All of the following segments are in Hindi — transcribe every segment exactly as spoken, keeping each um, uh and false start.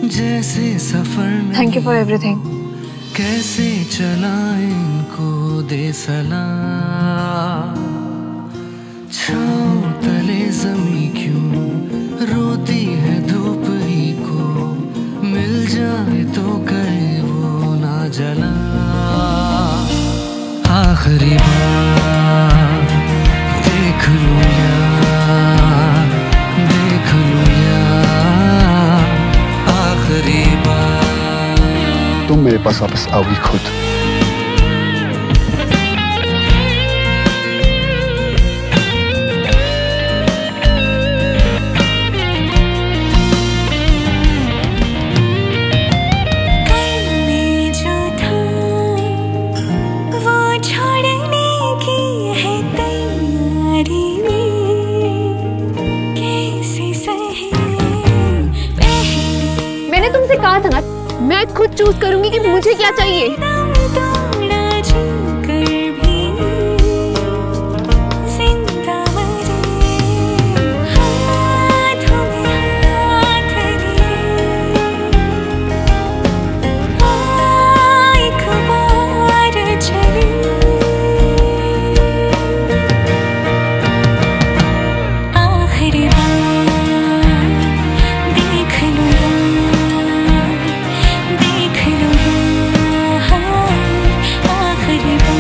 जैसे सफर में थैंक यू फॉर एवरीथिंग। कैसे चला इनको दे सलाम, छाँव तले जमी क्यों रोती है धूप ही को, मिल जाए तो करे वो ना जला। आखिरी बार देख लूं यार, देख लूं यार, आखिरी बार। तुम मेरे पास वापस आओगी खुद। मैंने तुमसे कहा था ना, मैं खुद चूज करूंगी कि मुझे क्या चाहिए।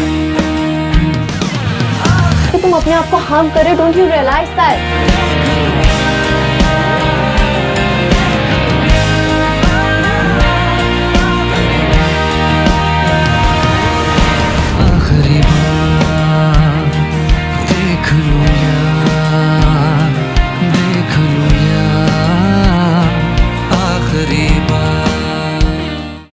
तुम अपने आप को हार्म करे, डोंट यू रियलाइज दैट?